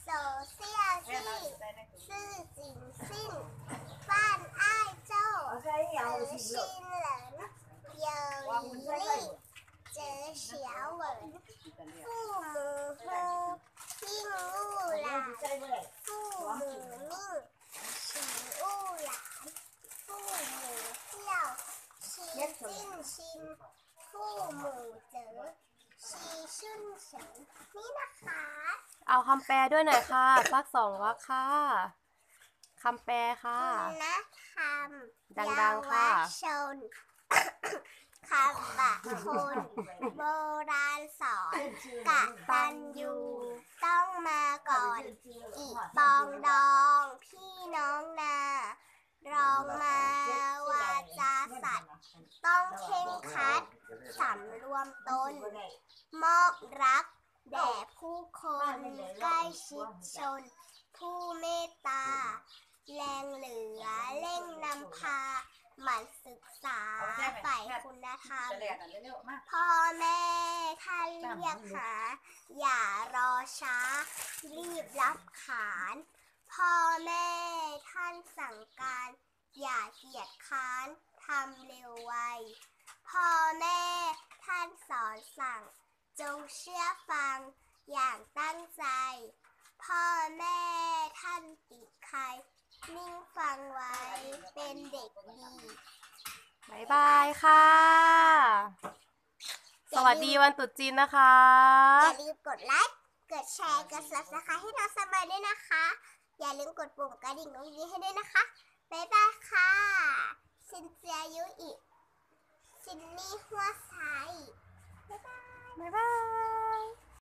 走下去是景兴范爱周而新人有一例则小文父母呼应勿懒父母命使勿懒父母孝其敬心父母责其顺承นี่นะคะเอาคำแปลด้วยหน่อยค่ะสัก2 วรรคค่ะคำแปลค่ะคุณธรรมดังๆค่ะเยาวชน คำปะคุณโบราณสอนกตัญญูต้องมาก่อนอีปองดองพี่น้องนารองมาวาจาสัตว์ต้องเข่งคัดสำรวมตนมอบรักแด่ผู้คนใกล้ชิดชนผู้เมตตาแรงเหลือเร่งนำพาหมั่นศึกษาฝ่ายคุณธรรมพ่อแม่ท่านเรียกหาอย่ารอช้ารีบรับขานพ่อแม่ท่านสั่งการอย่าเกียจค้านทำเร็วไวพ่อแม่ท่านสอนสั่งจงเชื่อฟังอย่างตั้งใจพ่อแม่ท่านติดใครนิ่งฟังไว้เป็นเด็กดีบ๊ายบายค่ะ สวัสดีวันตรุษจีนนะคะอย่าลืมกดไลค์กดแชร์กด Subscribe ให้น้องสบายด้วยนะคะอย่าลืมกดปุ่มกระดิ่งน้องยีให้ด้วยนะคะบ๊ายบายค่ะซินเจียยุอิซินนี่หัวไซบ๊ายบาย